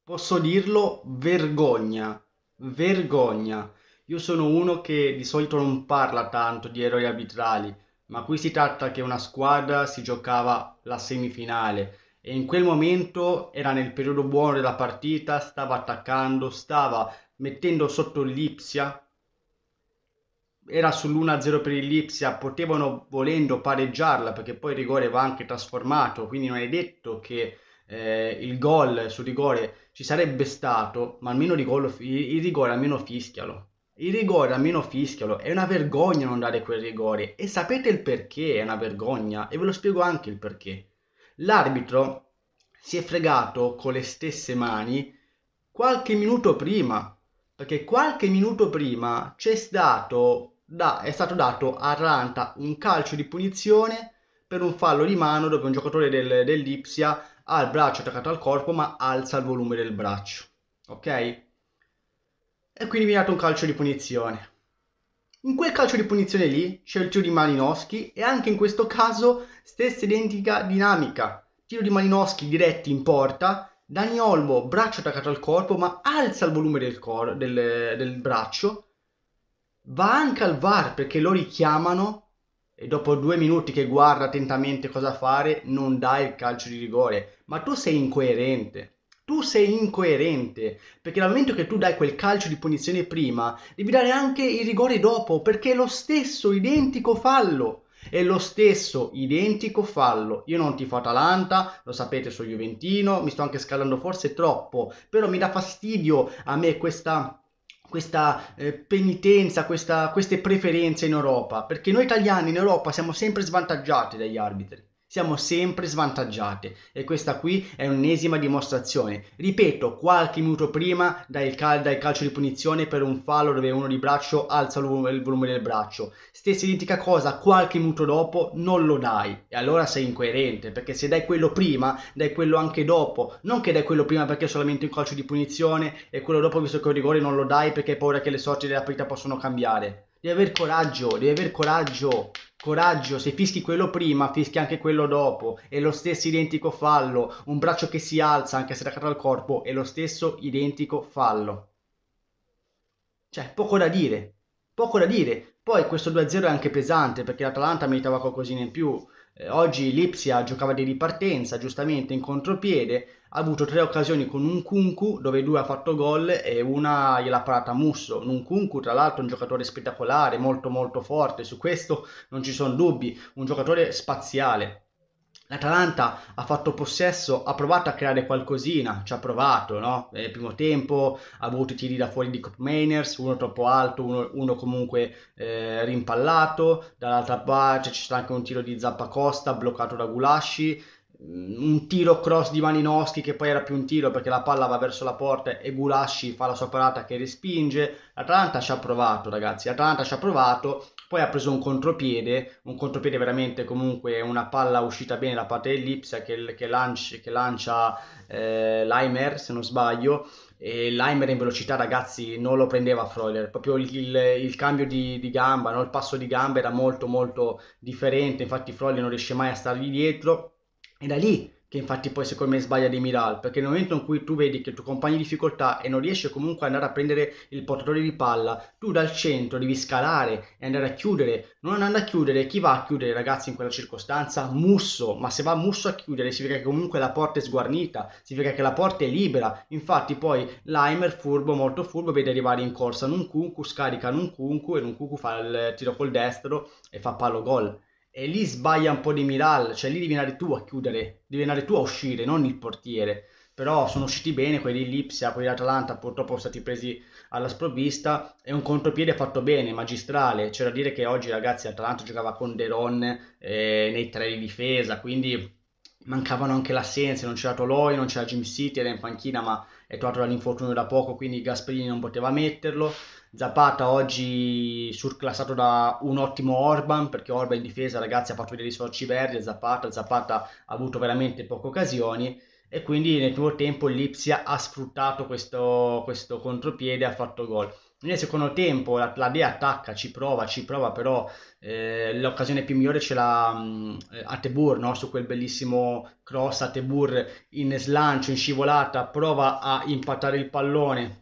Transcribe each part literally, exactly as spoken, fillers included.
Posso dirlo, vergogna, vergogna. Io sono uno che di solito non parla tanto di errori arbitrali, ma qui si tratta che una squadra si giocava la semifinale e in quel momento era nel periodo buono della partita, stava attaccando, stava mettendo sotto l'Ipsia, era sull'uno a zero per il Lipsia, potevano volendo pareggiarla perché poi il rigore va anche trasformato, quindi non è detto che eh, il gol sul rigore ci sarebbe stato, ma almeno il rigore, il, il rigore almeno fischialo. Il rigore almeno fischialo, è una vergogna non dare quel rigore e sapete il perché è una vergogna e ve lo spiego anche il perché. L'arbitro si è fregato con le stesse mani qualche minuto prima, perché qualche minuto prima c'è stato, da- è stato dato a Atalanta un calcio di punizione per un fallo di mano dove un giocatore del, dell'Ipsia ha il braccio attaccato al corpo ma alza il volume del braccio, ok? E quindi viene dato un calcio di punizione. In quel calcio di punizione lì c'è il tiro di Malinowski e anche in questo caso stessa identica dinamica. Tiro di Malinowski diretti in porta, Dani Olmo braccio attaccato al corpo ma alza il volume del, cor- del, del braccio, va anche al V A R perché lo richiamano e dopo due minuti che guarda attentamente cosa fare non dà il calcio di rigore. Ma tu sei incoerente. Tu sei incoerente perché dal momento che tu dai quel calcio di punizione prima, devi dare anche il rigore dopo perché è lo stesso identico fallo. È lo stesso identico fallo. Io non tifo Atalanta, lo sapete, sono Juventino, mi sto anche scaldando forse troppo, però mi dà fastidio a me questa questa eh, penitenza, questa- queste preferenze in Europa, perché noi italiani in Europa siamo sempre svantaggiati dagli arbitri, siamo sempre svantaggiati e questa qui è un'ennesima dimostrazione. Ripeto, qualche minuto prima dai il, cal- dai calcio di punizione per un fallo dove uno di braccio alza il volume, il volume del braccio. Stessa identica cosa, qualche minuto dopo non lo dai e allora sei incoerente, perché se dai quello prima, dai quello anche dopo, non che dai quello prima perché è solamente un calcio di punizione e quello dopo visto che è un rigore non lo dai perché hai paura che le sorti della partita possono cambiare. Devi aver coraggio, devi aver coraggio, coraggio, se fischi quello prima, fischi anche quello dopo, è lo stesso identico fallo, un braccio che si alza anche se attaccato al corpo, è lo stesso identico fallo. Cioè, poco da dire, poco da dire. Poi questo due a zero è anche pesante perché l'Atalanta meritava qualcosina in più. Eh, oggi l'Ipsia giocava di ripartenza, giustamente in contropiede, ha avuto tre occasioni con un Nkunku dove due ha fatto gol e una gliel'ha parata Musso. Un Nkunku, tra l'altro, è un giocatore spettacolare, molto molto forte, su questo non ci sono dubbi, un giocatore spaziale. L'Atalanta ha fatto possesso, ha provato a creare qualcosina, ci ha provato, no? Nel primo tempo ha avuto i tiri da fuori di Koop Mainers, uno troppo alto, uno, uno comunque eh, rimpallato, dall'altra parte c'è stato anche un tiro di Zappacosta bloccato da Gulasci, mm, un tiro cross di Malinowski che poi era più un tiro perché la palla va verso la porta e Gulasci fa la sua parata che respinge. L'Atalanta ci ha provato, ragazzi, l'Atalanta ci ha provato, poi ha preso un contropiede, un contropiede veramente comunque una palla uscita bene da parte dell'Ipsia che, che, lanci- che lancia eh, Laimer se non sbaglio e Laimer in velocità ragazzi non lo prendeva Freuler, proprio il, il- il cambio di, di gamba, no? Il passo di gamba era molto molto differente, infatti Freuler non riesce mai a stargli dietro, è da lì che infatti poi secondo me sbaglia Di Miral, perché nel momento in cui tu vedi che il tuo compagno è in difficoltà e non riesce comunque ad andare a prendere il portatore di palla, tu dal centro devi scalare e andare a chiudere, non andando a chiudere, chi va a chiudere ragazzi in quella circostanza? Musso, ma se va Musso a chiudere significa che comunque la porta è sguarnita, significa che la porta è libera, infatti poi Laimer furbo, molto furbo, vede arrivare in corsa Nkunku, scarica Nkunku e Nkunku fa il tiro col destro e fa palo gol. E lì sbaglia un po' di Miral, cioè lì devi andare tu a chiudere, devi andare tu a uscire, non il portiere. Però sono usciti bene quelli di Lipsia, quelli dell'Atalanta purtroppo sono stati presi alla sprovvista e un contropiede fatto bene, magistrale. C'è da dire che oggi ragazzi l'Atalanta giocava con De Ron eh, nei tre di difesa, quindi mancavano anche l'assenza, non c'era Toloi, non c'era Jim City, era in panchina ma è tornato dall'infortunio da poco, quindi Gasperini non poteva metterlo. Zapata oggi surclassato da un ottimo Orban, perché Orban in difesa ragazzi ha fatto vedere i sorci verdi, e Zapata, Zapata ha avuto veramente poche occasioni e quindi nel primo tempo l'Ipsia ha sfruttato questo, questo contropiede e ha fatto gol. Nel secondo tempo la, la Dea attacca, ci prova, ci prova, però eh, l'occasione più migliore ce l'ha mh, a Tebur, no? Su quel bellissimo cross a Tebur in slancio, in scivolata, prova a impattare il pallone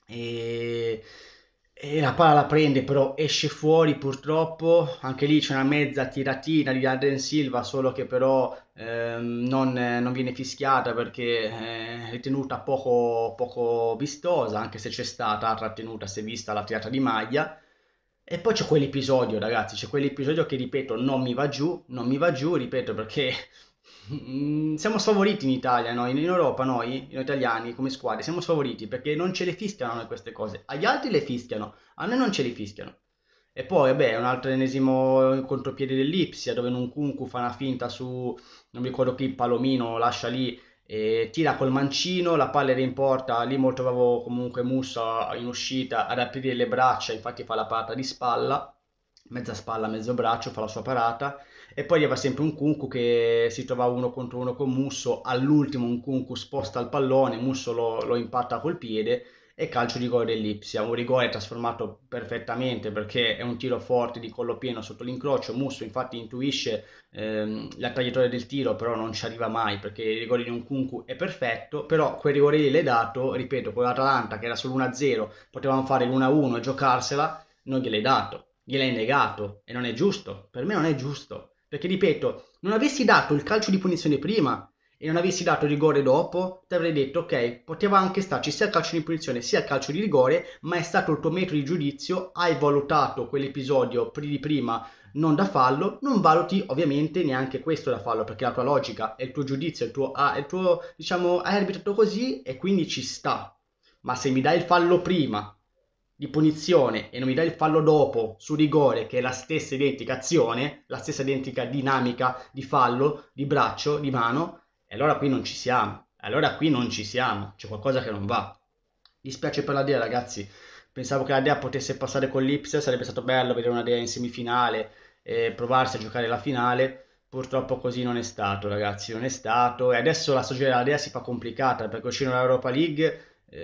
e, e la palla la prende, però esce fuori purtroppo. Anche lì c'è una mezza tiratina di Adrien Silva, solo che però ehm, non, non viene fischiata perché è ritenuta poco, poco vistosa, anche se c'è stata la trattenuta, si è vista la tirata di maglia. E poi c'è quell'episodio, ragazzi, c'è quell'episodio che ripeto, non mi va giù, non mi va giù, ripeto, perché mm, siamo sfavoriti in Italia, noi, in Europa, noi, noi italiani, come squadre, siamo sfavoriti perché non ce le fischiano a noi queste cose. Agli altri le fischiano, a noi non ce le fischiano. E poi, vabbè, un altro ennesimo contropiede dell'Ipsia, dove Nkunku fa una finta su, non mi ricordo chi, Palomino, lascia lì e tira col mancino, la palla era in porta, lì molto bravo comunque Musso in uscita ad aprire le braccia, infatti fa la parata di spalla, mezza spalla, mezzo braccio, fa la sua parata, e poi aveva sempre un Nkunku che si trovava uno contro uno con Musso, all'ultimo un Nkunku sposta il pallone, Musso lo, lo impatta col piede, e calcio di rigore dell'Ipsia, un rigore trasformato perfettamente perché è un tiro forte di collo pieno sotto l'incrocio, Musso infatti intuisce ehm, la traiettoria del tiro, però non ci arriva mai perché il rigore di Nkunku è perfetto, però quel rigore lì l'è dato, ripeto, con l'Atalanta che era solo uno a zero, potevamo fare l'uno a uno e giocarsela, non gliel'hai dato, gliel'hai negato e non è giusto, per me non è giusto, perché ripeto, non avessi dato il calcio di punizione prima e non avessi dato il rigore dopo, ti avrei detto ok, poteva anche starci sia il calcio di punizione sia il calcio di rigore, ma è stato il tuo metodo di giudizio, hai valutato quell'episodio di prima non da fallo, non valuti ovviamente neanche questo da fallo, perché la tua logica, è il tuo giudizio, il tuo, ah, il tuo diciamo, hai arbitrato così e quindi ci sta. Ma se mi dai il fallo prima di punizione e non mi dai il fallo dopo su rigore, che è la stessa identica azione, la stessa identica dinamica di fallo, di braccio, di mano, e allora qui non ci siamo. Allora qui non ci siamo, c'è qualcosa che non va. Dispiace per la Dea, ragazzi. Pensavo che la Dea potesse passare con l'Ipsia, sarebbe stato bello vedere una Dea in semifinale e provarsi a giocare la finale. Purtroppo così non è stato, ragazzi, non è stato. E adesso la stagione della Dea si fa complicata perché uscire dall'Europa League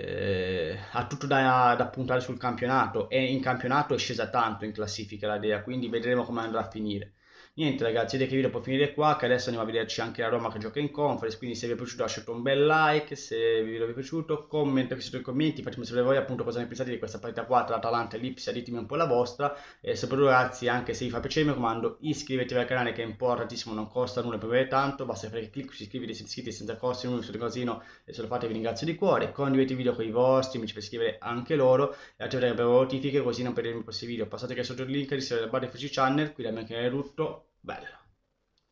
eh, ha tutto da, da puntare sul campionato e in campionato è scesa tanto in classifica la Dea, quindi vedremo come andrà a finire. Niente ragazzi, direi che il video può finire qua, che adesso andiamo a vederci anche la Roma che gioca in conference, quindi se vi è piaciuto lasciate un bel like, se il video vi è piaciuto commentate qui sotto nei commenti, fatemi sapere voi appunto cosa ne pensate di questa partita qua tra Atalanta e Lipsia, ditemi un po' la vostra, e soprattutto ragazzi anche se vi fa piacere mi raccomando iscrivetevi al canale che è importantissimo, non costa nulla per vedere tanto, basta fare clic su iscrivetevi se siete iscritti senza costi, nulla sul casino e se lo fate vi ringrazio di cuore, condividete il video con i vostri amici per iscrivere anche loro e attivate le notifiche così non perdete i prossimi video, passate che sotto il link di iscrivetevi alla barra di F C Channel, qui da me che è tutto, bello.